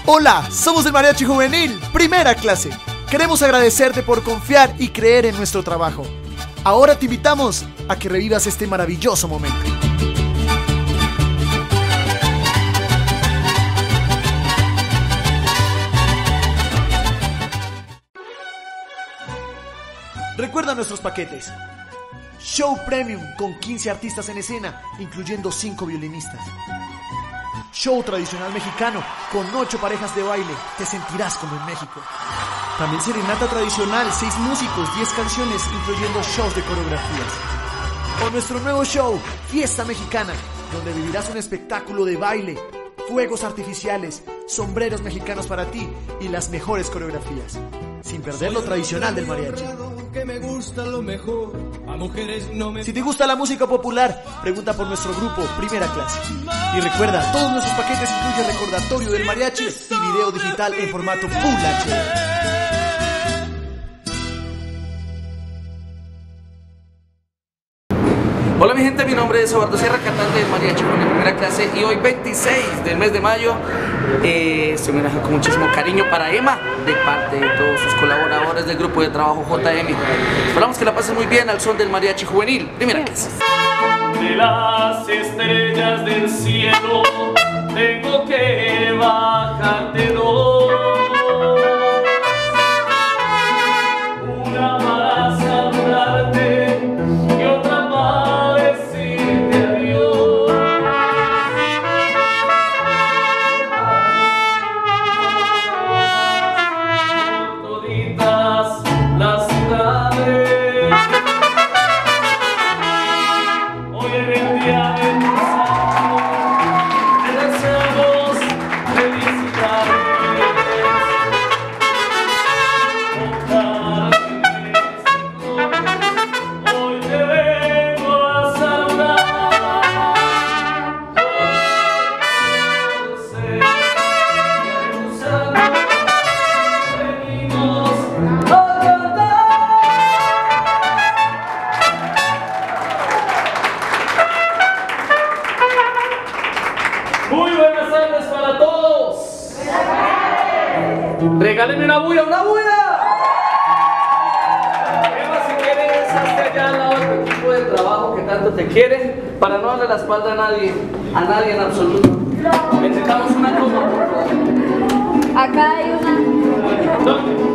Hola, somos el Mariachi Juvenil, primera clase. Queremos agradecerte por confiar y creer en nuestro trabajo. Ahora te invitamos a que revivas este maravilloso momento. Recuerda nuestros paquetes. Show Premium con 15 artistas en escena, incluyendo 5 violinistas. Show tradicional mexicano con 8 parejas de baile, te sentirás como en México. También serenata tradicional, 6 músicos, 10 canciones, incluyendo shows de coreografías. O nuestro nuevo show, Fiesta Mexicana, donde vivirás un espectáculo de baile, fuegos artificiales, sombreros mexicanos para ti y las mejores coreografías, sin perder lo tradicional del mariachi. Si te gusta la música popular, pregunta por nuestro grupo Primera Clase. Y recuerda, todos nuestros paquetes incluyen recordatorio del mariachi y video digital en formato Full HD. Hola mi gente, mi nombre es Eduardo Sierra, cantante del Mariachi Juvenil Primera Clase, y hoy 26 del mes de mayo se homenaje con muchísimo cariño para Emma de parte de todos sus colaboradores del grupo de trabajo JM. Esperamos que la pasen muy bien al son del Mariachi Juvenil Primera Clase. De las estrellas del cielo tengo que bajarte dos. Una para saludarte y otra para decirte adiós. Por toditas las ciudades, hoy en el día de tu santo te deseamos felicidades. Hoy te vengo a saludar, por ser de tu santo venimos a cantar. Muy buenas tardes para todos. Regálenme una bulla, una bulla. Emma, si quieres, hazte allá al lado de tu equipo de trabajo que tanto te quiere, para no darle la espalda a nadie en absoluto. Necesitamos una toma, por favor. Acá hay una. ¿Dónde?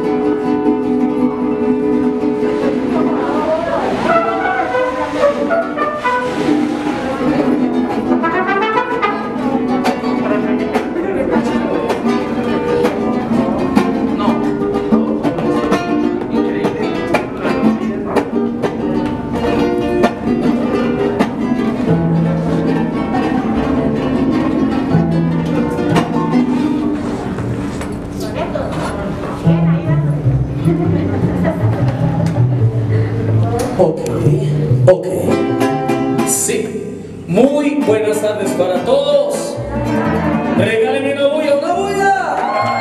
Ok, sí, muy buenas tardes para todos. Regálenme una bulla, una bulla.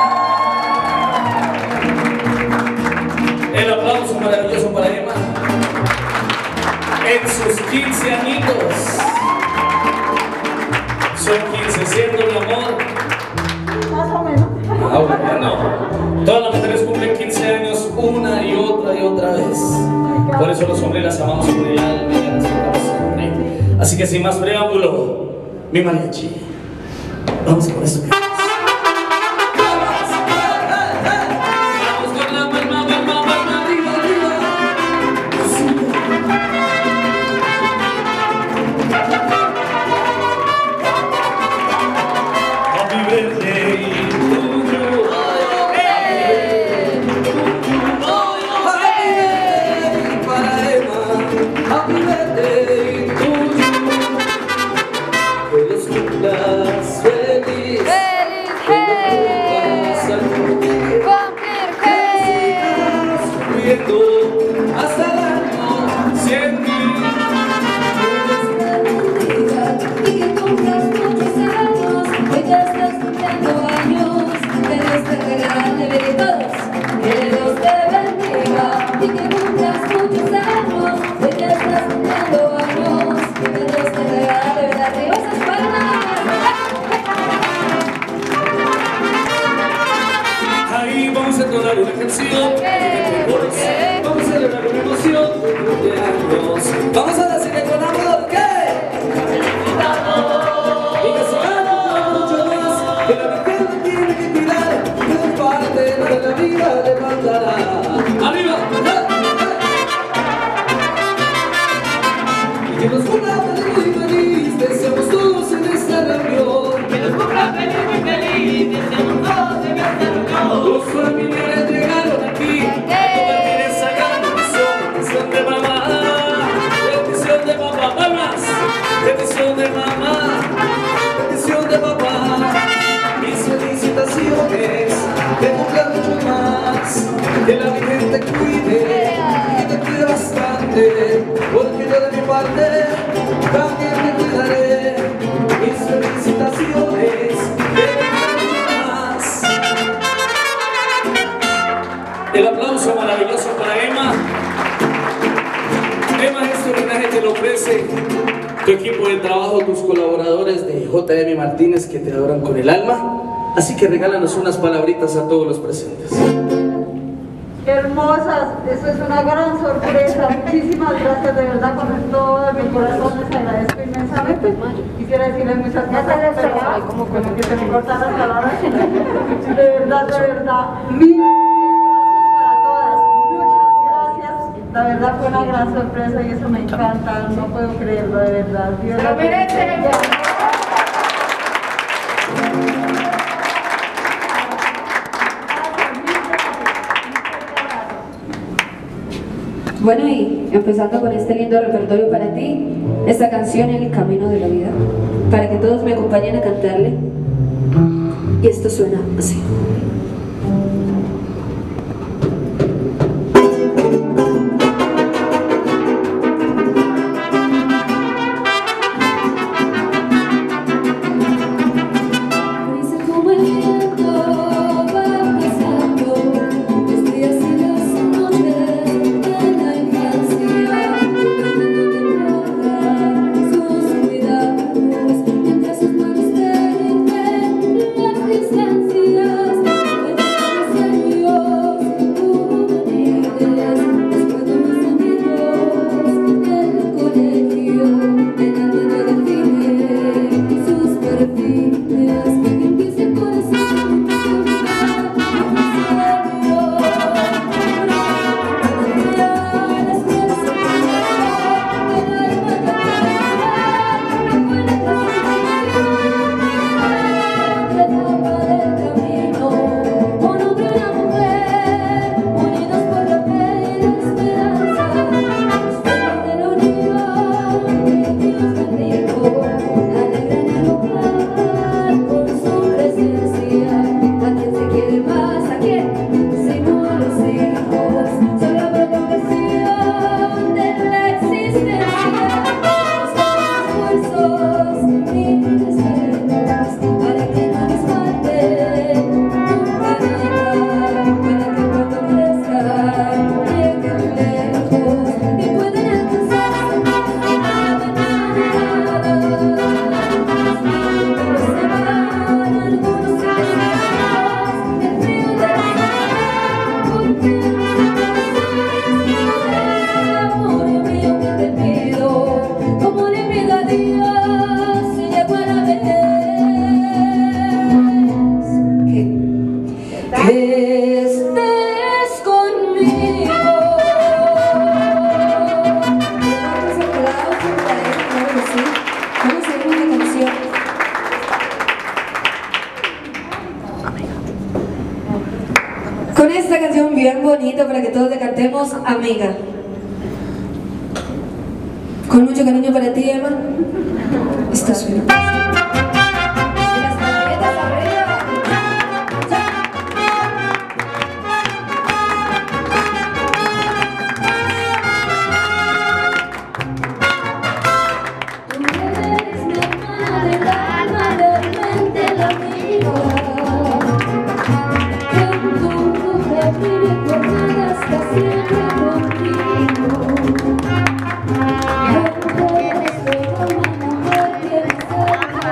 El aplauso maravilloso para Emma en sus 15 añitos. Son 15, ¿cierto, mi amor? Más o menos. Ah, bueno. Todas las mujeres cumplen 15 años una y otra vez. Por eso los hombres las amamos con el alma y las tratamos siempre. Así que sin más preámbulo, mi mariachi, vamos con eso. Vamos con la palma arriba, arriba. Happy birthday to you. Happy birthday to you. Que Dios cumplas feliz. Feliz, Subiendo hasta el año 100.000. y que cumplas muchos años, que ya estás cumpliendo años, que Dios te regale de todos, que Dios te bendiga, y que cumplas muchos años, que ya estás cumpliendo años, que Dios te regale de arriba esas palmas. canción. Vamos a celebrar con emoción tu cumpleaños. Vamos a decirle con amor que y que se gana mucho más, que la mujer no tiene que cuidar, que de parte de la vida le mandará. ¡Arriba! Y que nos cumpla feliz y feliz, deseamos todos en esta reunión. Que nos cumpla feliz y feliz, deseamos todos en esta reunión. Los familiares llegaron aquí a convertir esa gran bendición de mamá. Bendición de papá, palmas. Bendición de mamá, bendición de papá. Mis felicitaciones, que cumpla mucho más. Que la Virgen te cuide, que te cuide bastante. Porque yo de mi parte también te cuidaré. Mis felicitaciones, que cumpla mucho más. El aplauso maravilloso para Emma. Emma, este homenaje te lo ofrece tu equipo de trabajo, tus colaboradores de J.M. Martínez que te adoran con el alma. Así que regálanos unas palabritas a todos los presentes. Hermosas, eso es una gran sorpresa. Muchísimas gracias, de verdad, con todo mi corazón les agradezco inmensamente. Quisiera decirles muchas gracias, pero como que se me cortan las palabras. De verdad, mil gracias para todas. Muchas gracias. La verdad fue una gran sorpresa y eso me encanta. No puedo creerlo, de verdad. Dios lo merece. Bueno, y empezando con este lindo repertorio para ti, esta canción El Camino de la Vida, para que todos me acompañen a cantarle. Y esto suena así. Con esta canción bien bonita para que todos le cantemos, Amiga. Con mucho cariño para ti, Emma. Esta suena. Y las palmetas arriba. Tú eres mi madre, el alma, realmente la amiga. Mi jornada está siempre contigo. Yo por eso, una mujer que me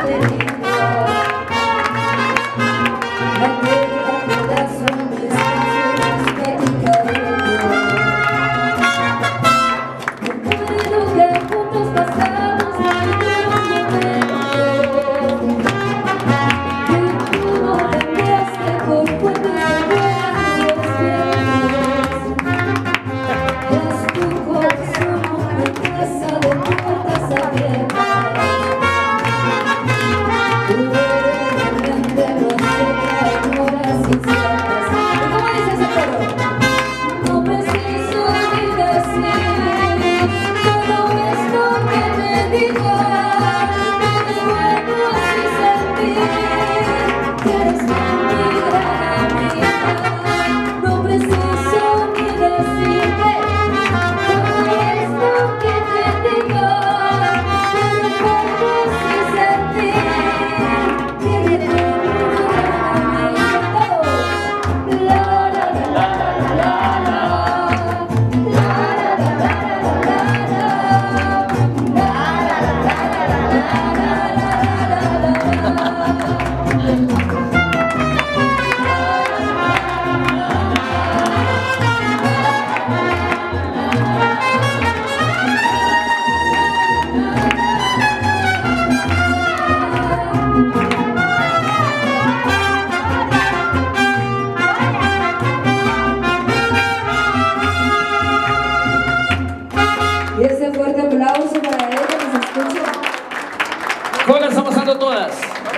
aplauso para ella que nos escucha. ¿Cómo la están pasando todas?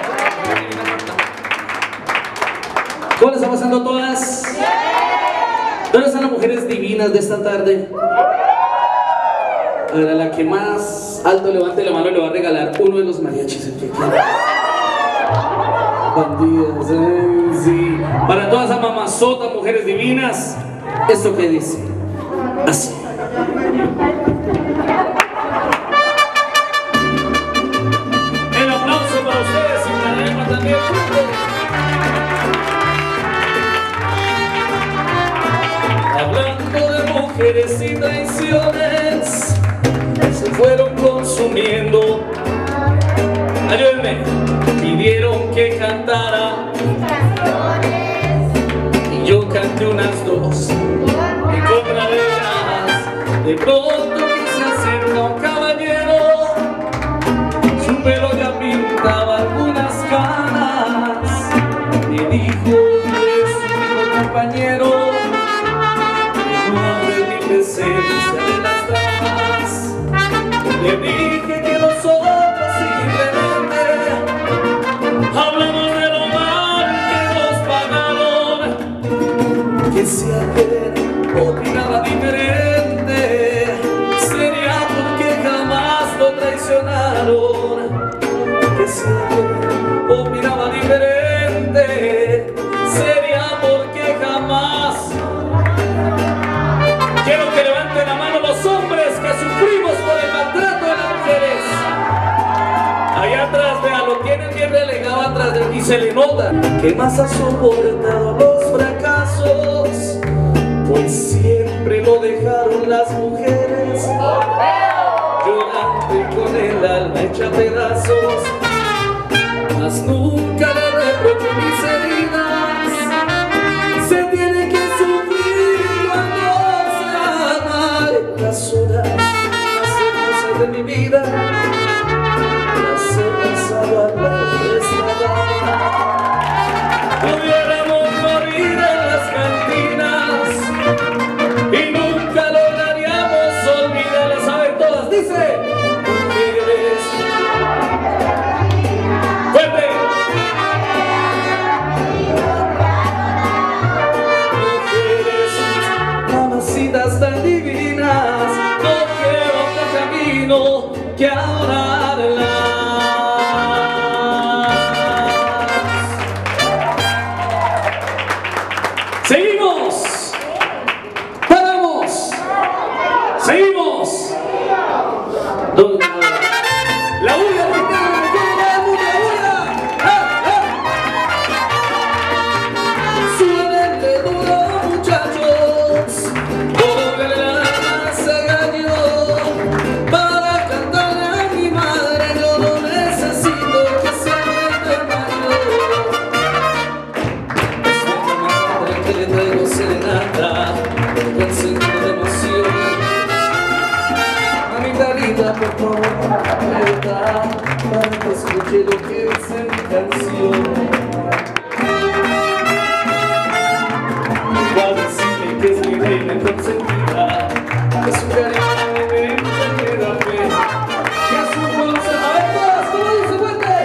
¿Cómo la están pasando todas? ¿Dónde están las mujeres divinas de esta tarde? A la que más alto levante la mano le va a regalar uno de los mariachis. El que quiera. Bandidas, sí. Para todas esas mamazotas, mujeres divinas, esto que dice, así. El aplauso para ustedes y para Emma también. Hablando de mujeres y traiciones, se fueron consumiendo. Ayúdenme. Pidieron que cantara y yo canté unas dos. En contra de ellas, de pronto que se acerca un caballero, su pelo ya pintaba algunas canas. Me dijo que es su único compañero, no de mi presencia de las damas. Le dije que nosotros simplemente hablamos de lo mal que nos pagaron. Que si ayer opinaba diferente, sería porque jamás lo traicionaron. Que si ayer opinaba diferente, sería porque jamás. Quiero que levanten la mano los hombres que sufrimos por el maltrato de las mujeres. Allá atrás, vean, lo tienen bien relegado atrás de aquí, se le nota. ¿Qué más ha soportado los fracasos? Pues siempre lo dejaron las mujeres, llorando y con el alma hecha pedazos. Mas nunca le reprocho mis heridas. Se tiene que sufrir cuando se ama. En las horas más hermosas de mi vida las he pasado a la desnudada. Pudiéramos morir en las cantinas y nunca lograríamos olvidarlas. ¿Saben todas? Dice mujeres. ¡Fuerte! Mujeres, mamacitas tan divinas, no quiero otro camino que adorarlas. Seguimos, paramos, seguimos. La bulla africana, me quiero dar mucha bulla. Súbenle duro, muchachos, porque el alma se engañó. Para cantarle a mi madre yo no necesito que sea el mayor. Que le traigo serenata, encendido de emoción. Mamita linda, por favor, aprieta para que escuche lo que dice mi canción. Voy a decirle que es mi reina consentida, que su cariño me genera fe, que su fuerza. A ver todas, ¿cómo dice fuerte?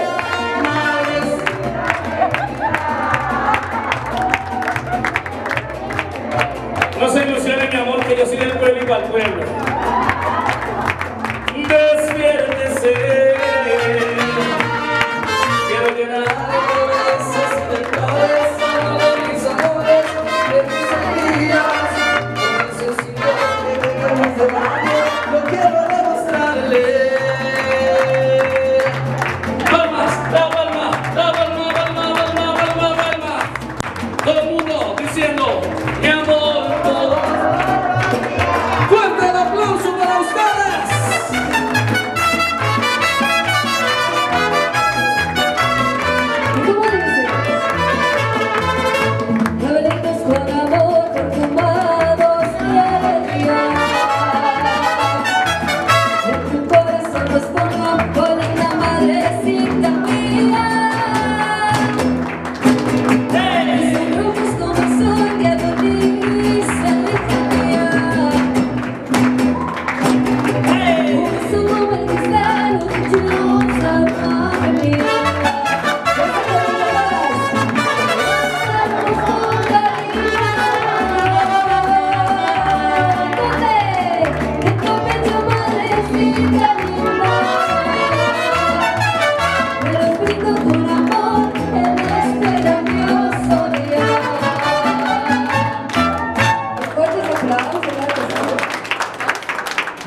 No se ilusione, mi amor, que yo soy del pueblo y para el pueblo. Despiértese. Quiero llenar de besos y de cabeza de mis amores, de mis amigas. No necesito que dejemos de baño, lo quiero demostrarle. Palmas, la palma, la palma, palma, palma, palma, palma. Todo el mundo diciendo, mi amor, todo. Fuerte el aplauso para ustedes.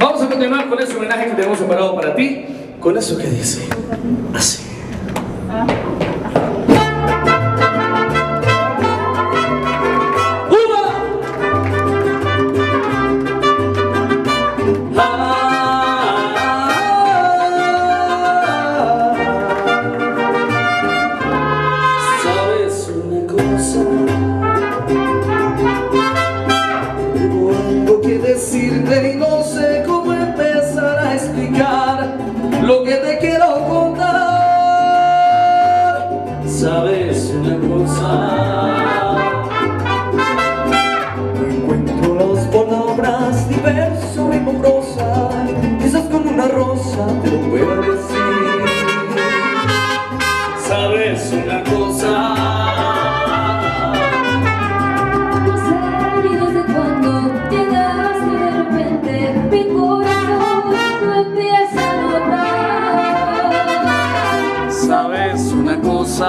Vamos a continuar con ese homenaje que tenemos preparado para ti, con eso que dice así. Decirte y no sé cómo empezar a explicar lo que te quiero contar. ¿Sabes una cosa? No encuentro las palabras ni verso ni con prosa, quizás con una rosa te lo pueda decir. ¿Sabes una cosa? Mi corazón no empieza a notar. ¿Sabes una cosa?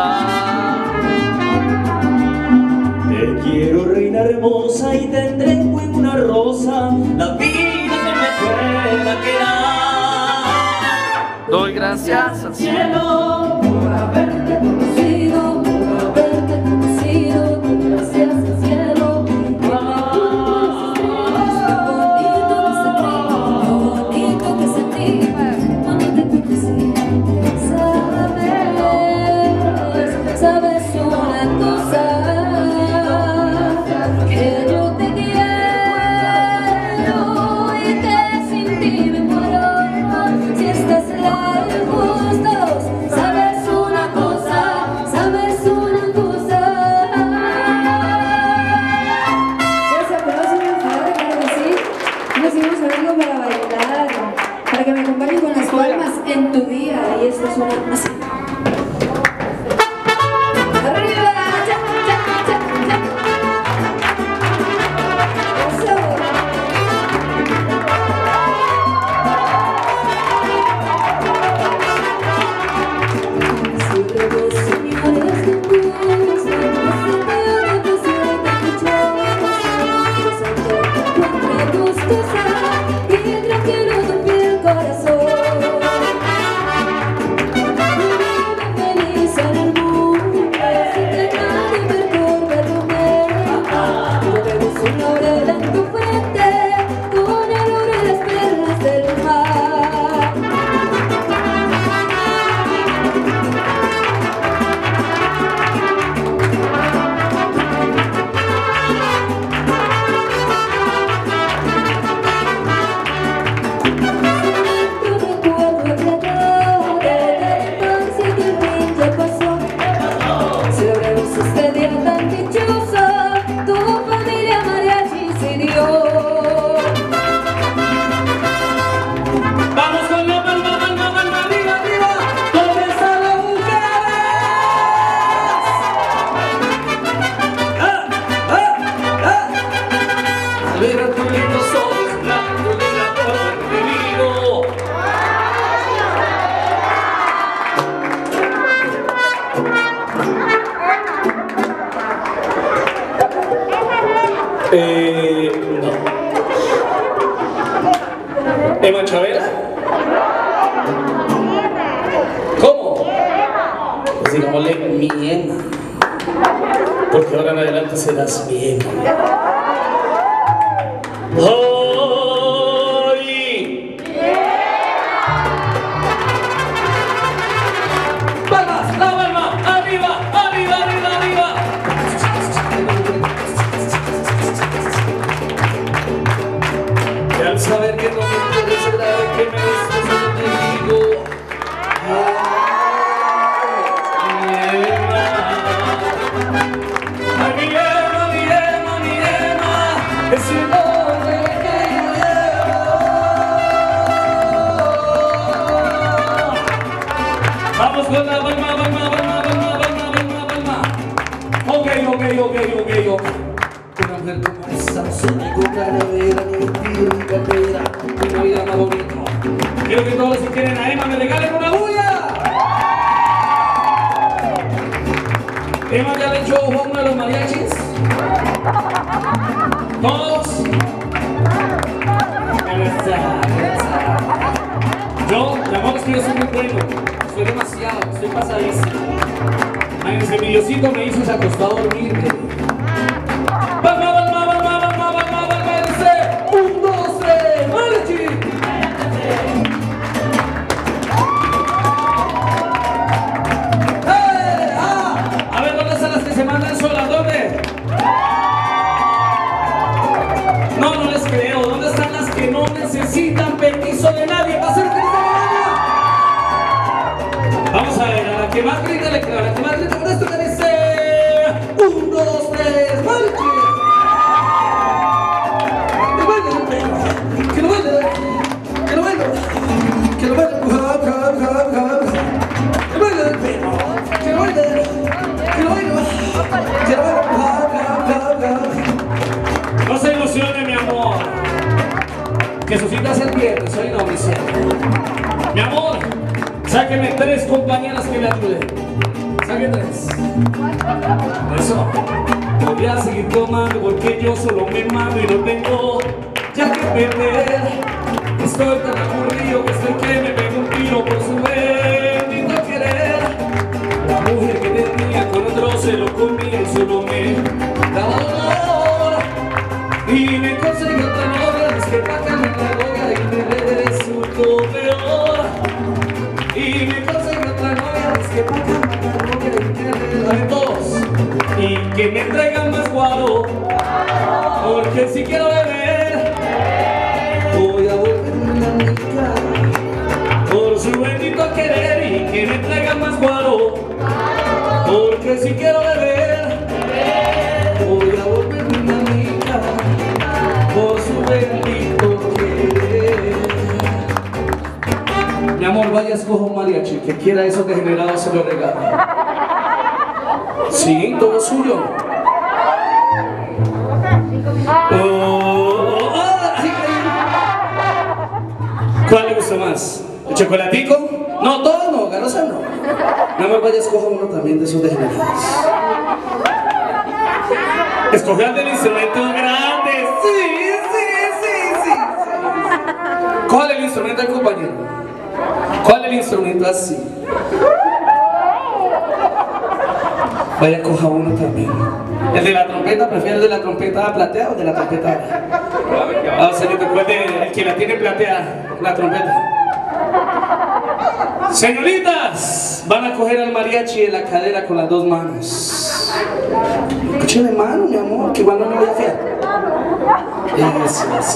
Te quiero, reina hermosa, y tendré en una rosa la vida que me pueda quedar. Doy gracias al cielo por haberte conocido, gracias al cielo. Sabes una cosa, que yo te quiero y que sin ti me muero. Si estás lejos todos, sabes una cosa, sabes una cosa. Ese aplauso muy fuerte, claro que sí. Nos hicimos algo para bailar, para que me acompañen con las palmas en tu día. Y esta es una así. No. ¿Emma Chavera? ¿Cómo? Pues digámosle mi Emma, porque ahora en adelante serás mi Emma. ¡Ay! ¡Palmas! ¡La palma! ¡Arriba! ¡Arriba! ¡Arriba! ¡Arriba! Y al saber que no me interesa nada que me estés contigo, mi Emma, es el nombre que yo llevo. Vamos con la palma. Ok. Una mujer como esa, sónico, calavera, divertido y carrera, una vida más bonita. Quiero que todos los que quieren a Emma me regalen una bulla. Emma ya le echó ojo a uno de los mariachis. Todos. Diosito me hizo y se acostó a dormir. Dice 1, 2, 3, mariachi. A ver, ¿dónde están las que se mandan solas? ¿Dónde? No, no les creo. ¿Dónde están las que no necesitan permiso de nadie para hacer lo que les da la gana? Vamos a ver, a la que más grita le creo, a la que más grita con esto que dice 1, 2, 3, mariachi. Que lo baile, que lo baile, que lo baile, que lo baile, que lo baile, que lo baile, que lo baile. No se ilusione, mi amor, que su cita es el viernes, hoy no, mi cielo. Mi amor, sáqueme 3 compañeras que me ayuden. Saque 3. Eso. Voy a seguir tomando porque yo solo me mando y no tengo ya que perder. Estoy tan aburrido que estoy que me pego un tiro por su bendito querer. La mujer que tenía con otro se lo comía y solo me daba dolor. Y me conseguí otra novia, es que para cambiar la novia y me resultó peor. Y me conseguí otra novia, es que para cambiar la novia y me dos. Y que me traigan más guaro, porque si quiero beber voy a volverme a mi casa por su bendito querer. Y que me traigan más guaro, porque si quiero beber voy a volverme a mi casa por su bendito querer. Mi amor, vaya, escoja un mariachi que quiera esos degenerados, se lo regalo. Sí, todo suyo. ¿Cuál le gusta más? ¿El chocolatico? No, todo no, garosa no. Mi amor, vaya, escoja uno también de esos degenerados. Escojan del instrumento grande. Sí. ¿Cuál es el instrumento del compañero? ¿Cuál es el instrumento así? Vaya, coja uno también. ¿El de la trompeta? ¿Prefiere el de la trompeta plateada o de la trompeta? Señor, recuerde, el que la tiene plateada, la trompeta. Señoritas, van a coger al mariachi en la cadera con las 2 manos. Escúcheme mano, mi amor, que igual no me voy a fiar. Eso, así.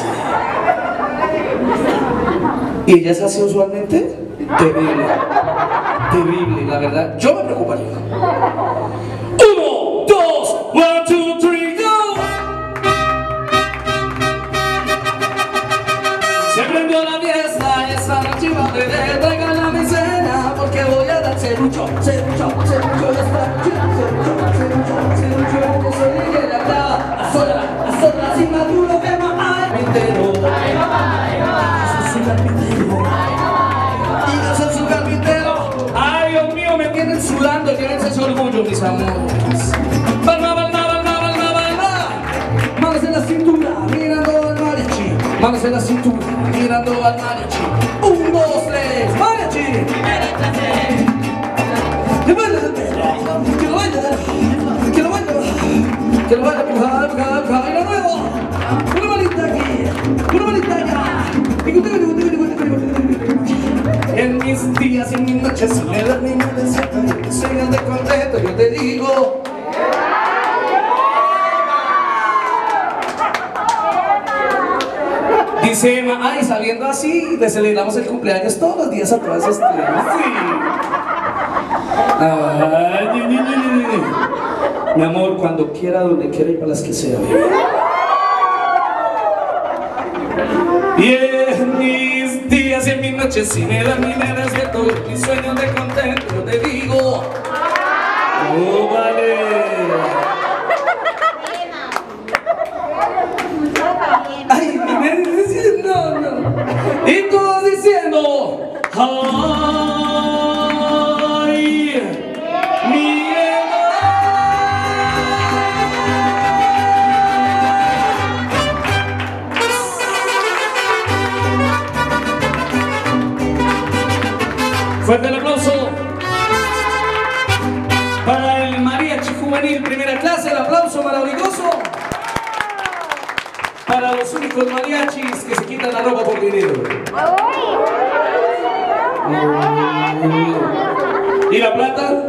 ¿Y ella es así usualmente? Terrible. Terrible, la verdad. Yo me preocuparía. 1, 2, 1, 2, 3, go. Se prendió la fiesta, esta noche va a beber. Traigan la mecena porque voy a dar serrucho, serrucho, serrucho. Esta noche, serrucho, que soy de la clava. A solas, inmaduro, que mamá es pintero. Ay, mamá, eso es un carpintero. Y yo soy su carpintero. Ay, Dios mío, me tienen sudando. Llévense su orgullo, mis amores. Palma, palma, palma, palma, palma. Manos en la cintura, mirando al mariachi. Manos en la cintura, mirando al mariachi. 1, 2, 3, mariachi. Que baile del pelo, que lo baile, que lo baile, que lo baile, y lo nuevo. Una manita aquí, una manita allá. En mis días y en mis noches, si me das mi mereceta y te sueñas de contento, yo te digo. Dice Emma, ay, sabiendo así, le celebramos el cumpleaños todos los días a todas las estrellas. Sí. Ay, mi amor, cuando quiera, donde quiera y para las que sea. Y en mis días y en mis noches, si me dan mi respeto, mis sueños de contento, yo te digo. Oh, vale. Ay, no. Y todos diciendo, ay, mi fuerte el aplauso para el mariachi. primera clase, el aplauso maravilloso para los únicos mariachis que se quitan la ropa por dinero. ¿Y la plata?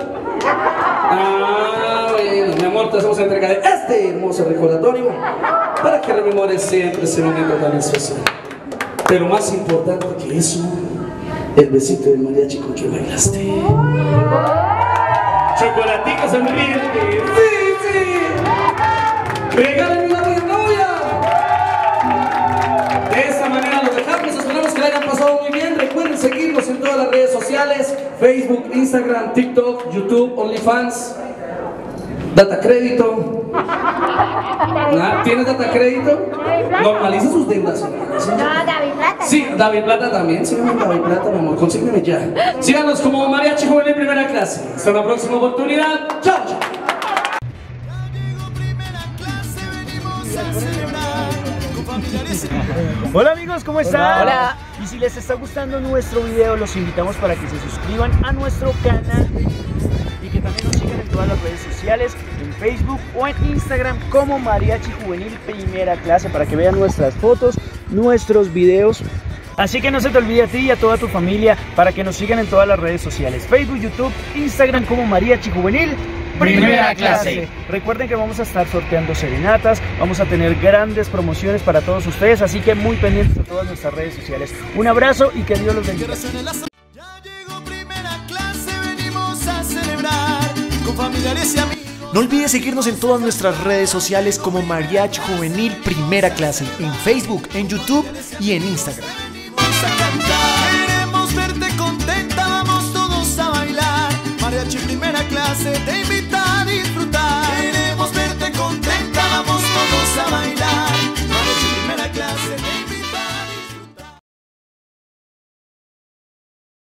Ah, bueno, mi amor, te hacemos entrega de este hermoso recordatorio para que rememores siempre ese momento tan especial. Pero más importante que eso, el besito del mariachi con que bailaste. Chocolatico sonriente. Sí, sí. Regálenme una buena novia. De esta manera los dejamos. Esperamos que la hayan pasado muy bien. Recuerden seguirnos en todas las redes sociales: Facebook, Instagram, TikTok, YouTube, OnlyFans. Data crédito. ¿Tienes data crédito? Normaliza sus deudas. No, David Plata. Sí, David Plata también. Síganme David Plata, mi amor. Consígueme ya. Síganos como Mariachi Juvenil Primera Clase. Hasta la próxima oportunidad. Chao, chao. Hola amigos, ¿cómo están? Hola. Y si les está gustando nuestro video, los invitamos para que se suscriban a nuestro canal y que también nos sigan en todas las redes sociales, en Facebook o en Instagram como Mariachi Juvenil Primera Clase, para que vean nuestras fotos, nuestros videos. Así que no se te olvide a ti y a toda tu familia para que nos sigan en todas las redes sociales: Facebook, YouTube, Instagram como Mariachi Juvenil Primera Clase. Recuerden que vamos a estar sorteando serenatas, vamos a tener grandes promociones para todos ustedes, así que muy pendientes de todas nuestras redes sociales. Un abrazo y que Dios los bendiga. Ya llegó Primera Clase, venimos a celebrar con familiares y amigos. No olvides seguirnos en todas nuestras redes sociales como Mariachi Juvenil Primera Clase, en Facebook, en YouTube y en Instagram. Queremos verte contenta, vamos todos a bailar. Mariachi Primera Clase.